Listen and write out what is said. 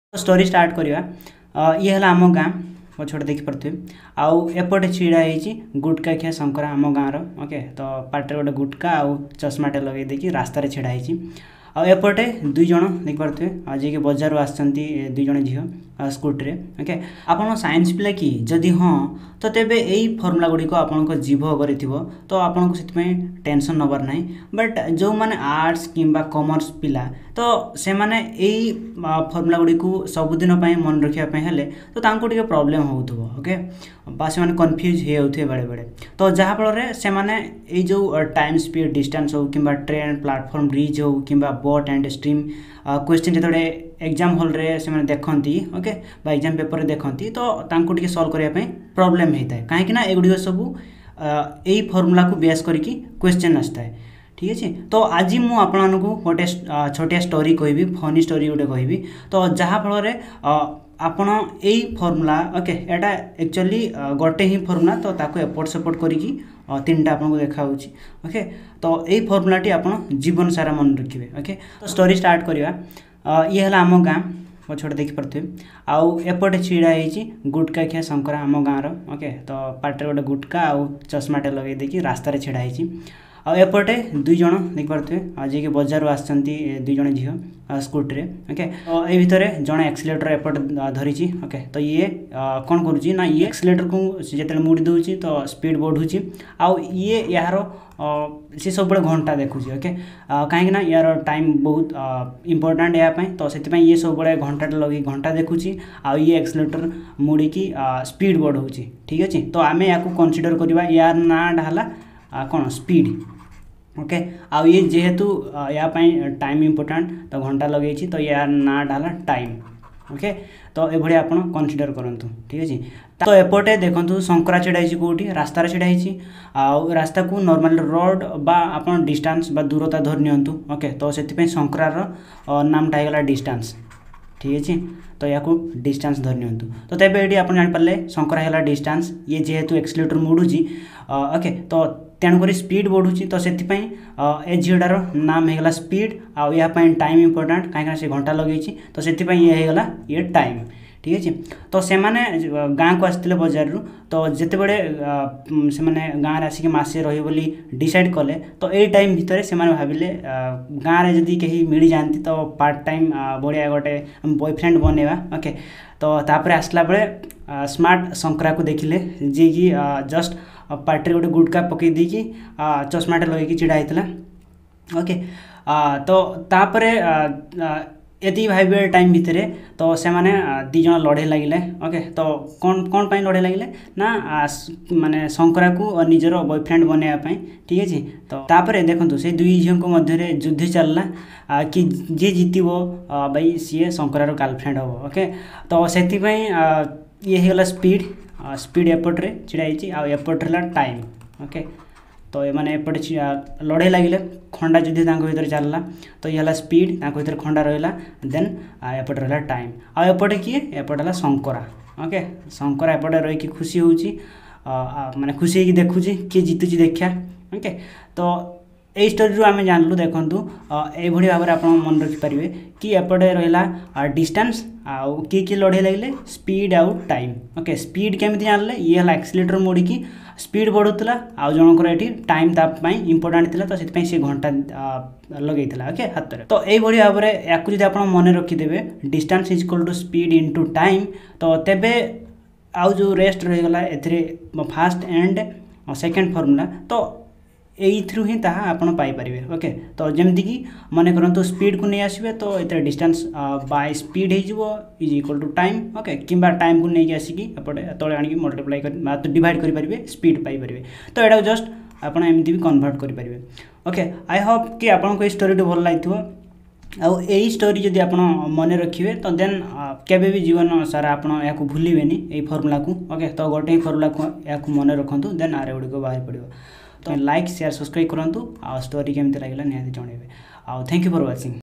Story start करवा ये है आम गाँ पछटे देखिपे आउ एपटे छिड़ा गुटका खिया शंकरा आम गाँव ओके तो पाटे गोटे गुटका आउ चश्माटे लगे देखिए रास्तार छिड़ा एपटे दुई जन देखिपे जी बजार आसती दुई जन झील स्कूटी ओके आपन साइंस पिला कि जदि हाँ तो तेबे यही फर्मुला गुड़िक आपंक जीभ अगर तो आपको से टेंशन नबार ना बट जो मैंने आर्ट्स किंबा कॉमर्स पिला तो से मैंने यही फर्मुला गुड़ी सबुदिन मन रखापी हेले तो तांको टिके प्रॉब्लम होउथबो ओके बा से कन्फ्यूज हो जाउथे बेले बेले तो जहाँफल से मैंने ये जो टाइम स्पीड डिस्टेंस हो कि ट्रेन प्लाटफॉर्म ब्रिज हो कि बोट एंड स्ट्रीम क्वेश्चन जो एग्जाम हॉल रे से देखती ओके बा एग्जाम पेपर देखती तो तांको टिके सॉल्व करने प्रॉब्लम होता है कहीं एगुड़िक सब यही फर्मुला को बेस करके क्वेश्चन आसता है ठीक अच्छे। तो आज मुझे गोटे छोटिया स्टोरी कहबी फनी स्टोरी गोटे कहबी तो जहाँफल आपण यही फर्मुला ओके एटा एक्चुअली गोटे ही फर्मुला तो ताको एपट सेपट करिकी तीनटा आपको देखा ओके तो यही फर्मुलाटी आपन जीवन सारा मन रखिए ओके। तो स्टोरी स्टार्ट करवा ये है आम गाँ पछटे देखिपे आउ एपटे छिड़ा गुटका खिया शंकरा आम गाँव ओके तो पाटे गोटे गुटका आउ चश्माटे लगे देखिए रास्तार छिड़ा एपटे दुई जन देखिपे जी बजार आसती दुई जन झील स्कूटी ओके तो ये भितर जड़े एक्सीलेटर एपटे धरी ओके तो ये कौन करुँची ना ये एक्सीलेटर को जो मुड़ी दूसरी तो स्पीड बढ़ुची आउ ये यार सी सब घंटा देखुची ओके कहीं यार टाइम बहुत इंपोर्टाट यापाई तो से ये सब घंटा लगे घंटा देखुची आउ ये एक्सीलेटर मुड़ी की स्पीड बढ़ाऊँगी ठीक अच्छे। तो आम या कनसीडर करवा यार नाटा है कौन स्पीड ओके आउ ये जेहेतु या टाइम इंपोर्टाट तो घंटा लगे तो यार नाटा है टाइम ओके तो ये आप कनसीडर करूँ ठीक अच्छे। तो एपटे देखो शंकरा छिड़ाई कौटी रास्तार छिड़ाई आउ रास्ता को नॉर्मल रोड बा आप डिस्टेंस बा दूरता धर नियंतु ओके तो से शंकरार नामटा होगा डिस्टेंस ठीक अच्छे। तो या डिस्टेंस धर नियंतु तो तेबे ये आप जापारे शंकरा है डिस्टेंस ये जेहेतु एक्सीलेटर मुड़ुची ओके तो तेणुक स्पीड बढ़ुची तो से ए झीटार नाम होगा स्पीड आउ या टाइम इंपोर्टाट कहीं से घंटा लगे तो से ये होगा ये टाइम ठीक अच्छे। तो से गाँव को आसते बजार रू तो जिते बड़े से गाँव आसिक मसे रही डिसाइड कले तो यही टाइम भितर से भाविले गाँव में जदि कहीं मिल जाती तो पार्ट टाइम बढ़िया गोटे बॉयफ्रेंड बनेवा ओके तो तापर आसला बेले स्मार्ट शंकरा को देखिले जी कि जस्ट पार्टी गोटे गुटका पकई देकी चश्माटे लगे छिड़ा होता ओके तो तापरे ये भाई टाइम भितर तो से दी जन लड़े लगे ओके तो कौन पाई लड़े लगे ना माने शंकरा को निजर बॉयफ्रेंड बनवाई ठीक अच्छे। तो तापर देखो से दुई झील मध्य युद्ध चलला कि जी जीतबो भाई सी शंकरार गर्लफ्रेंड हम ओके तो से ये होगा स्पीड स्पीड एपटे छिड़ाई आउ एपटे टाइम ओके तो ये मैंने एपटे लड़े लगे खंडा युद्ध भर चलला तो ये स्पीड भर खंडा रहा देन एपटे रहा टाइम आउ एपटे किए एपटे है शंकरा ओके शंकरा एपटे रही खुशी होची माने खुशी होगी देखुची किए जीतुची देखा ओके। तो यही स्टोरी आम जानलु देखूँ ये भाव में आप मन रखिपारे कि एपटे रहा डिस्टेंस आउ किए लड़े लगे स्पीड आउ टाइम ओके स्पीड केमी जानले ये है एक्सीलेटर मोड़ी स्पीड बढ़ुला आउ जनकर ये टाइम तापाई इंपोर्टाट था तो से घंटा लगे ओके हाथ में। तो यही भाव में या आप मन रखिदेवे distance is equal to speed into time तो तेबे आउ जो रेस्ट रहीगला ए फास्ट एंड सेकेंड फर्मुला तो यही थ्रू ही ताहा आपण पाइपारे ओके। तो जमती कि मन करूँ स्पीड को नहीं आसबे तो ये डिस्टेंस बाय स्पीड हो is equal to time okay कि टाइम को नहीं आसिकी एपटे तले आनिकी मल्टीप्लाई कर डिवाइड करेंगे स्पीड पाइपारे तो यहाँ जस्ट आप एमती भी कन्वर्ट करेंगे ओके। आई होप कि आपको ये स्टोरी भल लगी आउ यही स्टोरी जदि आप मन रखिए तो देन केबे भी जीवन सारा आप भूलें यही फर्मुला को ओके। तो गोटे ही फर्मुला को या मन रखु देन आर गुड़िक बाहर पड़ो तो लाइक शेयर सब्सक्राइब करूँ आ स्टोरी केमती लगे निहाती जनइबे। Thank you for watching.